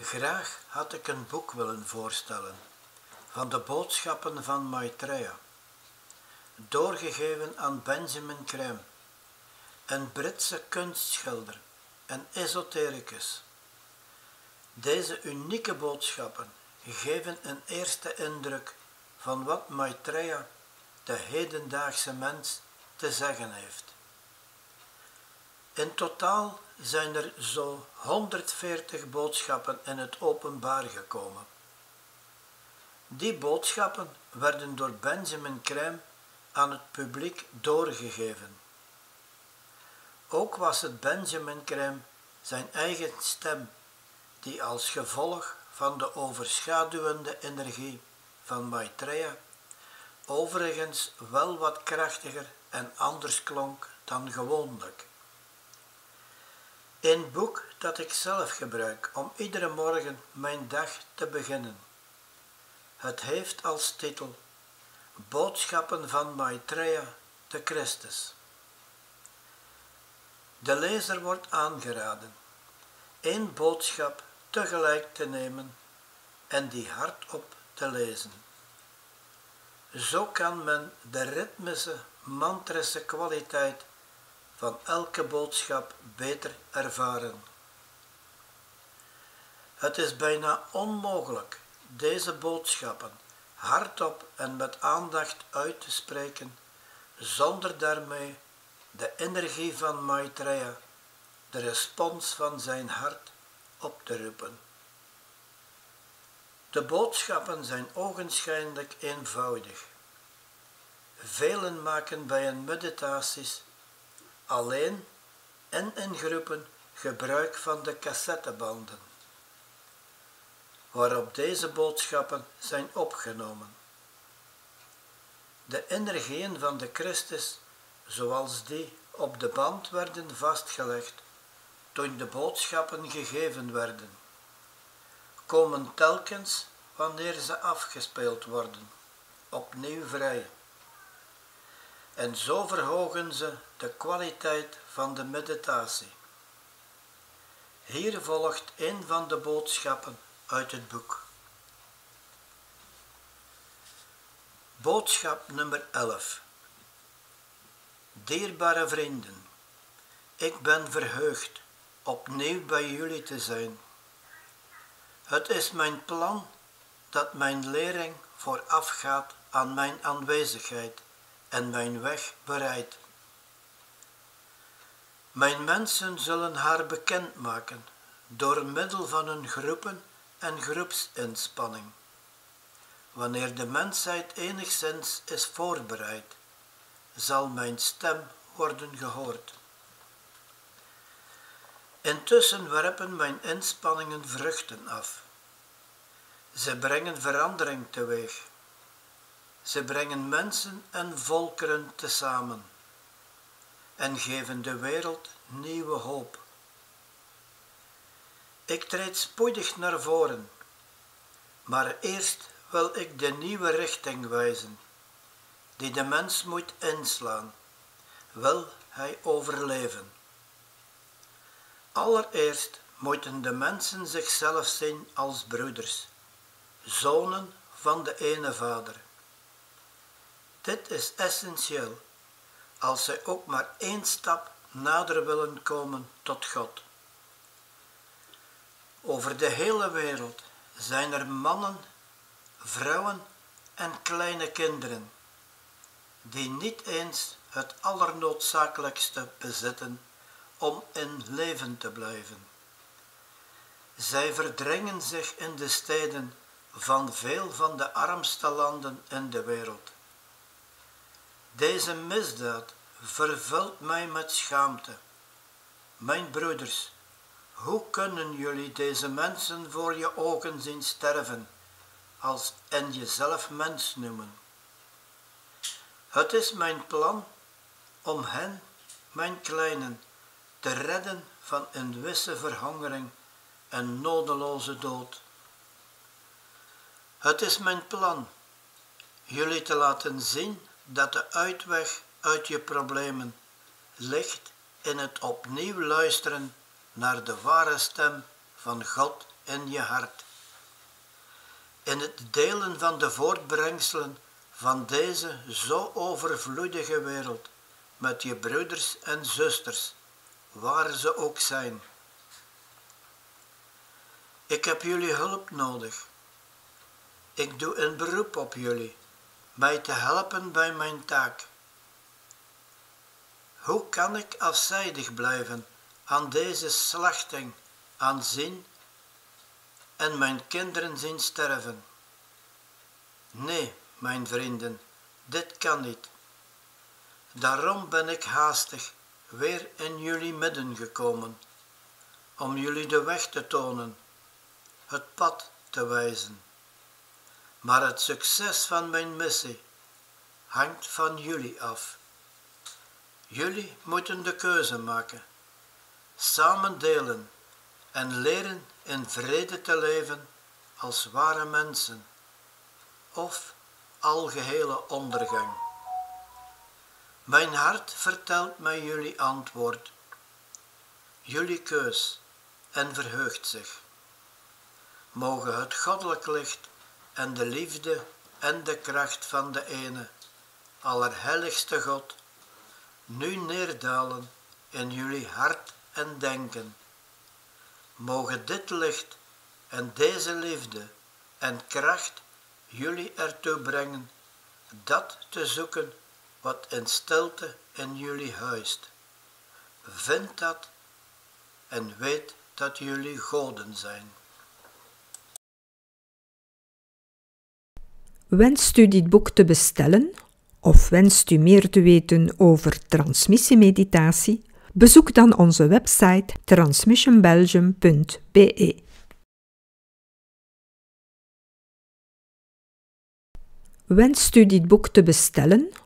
Graag had ik een boek willen voorstellen van de boodschappen van Maitreya, doorgegeven aan Benjamin Creme, een Britse kunstschilder en esotericus. Deze unieke boodschappen geven een eerste indruk van wat Maitreya, de hedendaagse mens, te zeggen heeft. In totaal zijn er zo 140 boodschappen in het openbaar gekomen. Die boodschappen werden door Benjamin Creme aan het publiek doorgegeven. Ook was het Benjamin Creme zijn eigen stem die als gevolg van de overschaduwende energie van Maitreya overigens wel wat krachtiger en anders klonk dan gewoonlijk. Een boek dat ik zelf gebruik om iedere morgen mijn dag te beginnen. Het heeft als titel Boodschappen van Maitreya de Christus. De lezer wordt aangeraden één boodschap tegelijk te nemen en die hardop te lezen. Zo kan men de ritmische, mantrische kwaliteit van elke boodschap beter ervaren. Het is bijna onmogelijk deze boodschappen hardop en met aandacht uit te spreken, zonder daarmee de energie van Maitreya, de respons van zijn hart, op te roepen. De boodschappen zijn ogenschijnlijk eenvoudig. Velen maken bij een meditaties alleen en in groepen gebruik van de cassettebanden, waarop deze boodschappen zijn opgenomen. De energieën van de Christus, zoals die op de band werden vastgelegd toen de boodschappen gegeven werden, komen telkens wanneer ze afgespeeld worden, opnieuw vrij. En zo verhogen ze de kwaliteit van de meditatie. Hier volgt een van de boodschappen uit het boek. Boodschap nummer 11. Dierbare vrienden, ik ben verheugd opnieuw bij jullie te zijn. Het is mijn plan dat mijn lering voorafgaat aan mijn aanwezigheid en mijn weg bereidt. Mijn mensen zullen haar bekendmaken door middel van hun groepen en groepsinspanning. Wanneer de mensheid enigszins is voorbereid, zal mijn stem worden gehoord. Intussen werpen mijn inspanningen vruchten af. Ze brengen verandering teweeg. Ze brengen mensen en volkeren tezamen en geven de wereld nieuwe hoop. Ik treed spoedig naar voren, maar eerst wil ik de nieuwe richting wijzen, die de mens moet inslaan, wil hij overleven. Allereerst moeten de mensen zichzelf zien als broeders, zonen van de ene Vader. Dit is essentieel, als zij ook maar één stap nader willen komen tot God. Over de hele wereld zijn er mannen, vrouwen en kleine kinderen, die niet eens het allernoodzakelijkste bezitten om in leven te blijven. Zij verdringen zich in de steden van veel van de armste landen in de wereld. Deze misdaad vervult mij met schaamte. Mijn broeders, hoe kunnen jullie deze mensen voor je ogen zien sterven, en jezelf mens noemen? Het is mijn plan om hen, mijn kleinen, te redden van een wisse verhongering en nodeloze dood. Het is mijn plan jullie te laten zien dat de uitweg uit je problemen ligt in het opnieuw luisteren naar de ware stem van God in je hart. In het delen van de voortbrengselen van deze zo overvloedige wereld met je broeders en zusters, waar ze ook zijn. Ik heb jullie hulp nodig. Ik doe een beroep op jullie, mij te helpen bij mijn taak. Hoe kan ik afzijdig blijven aan deze slachting aanzien en mijn kinderen zien sterven? Nee, mijn vrienden, dit kan niet. Daarom ben ik haastig weer in jullie midden gekomen, om jullie de weg te tonen, het pad te wijzen. Maar het succes van mijn missie hangt van jullie af. Jullie moeten de keuze maken, samen delen en leren in vrede te leven als ware mensen, of algehele ondergang. Mijn hart vertelt mij jullie antwoord, jullie keus en verheugt zich. Mogen het goddelijk licht en de liefde en de kracht van de ene, allerheiligste God, nu neerdalen in jullie hart en denken. Mogen dit licht en deze liefde en kracht jullie ertoe brengen dat te zoeken wat in stilte in jullie huist. Vind dat en weet dat jullie goden zijn. Wenst u dit boek te bestellen of wenst u meer te weten over transmissiemeditatie? Bezoek dan onze website transmissionbelgium.be. Wenst u dit boek te bestellen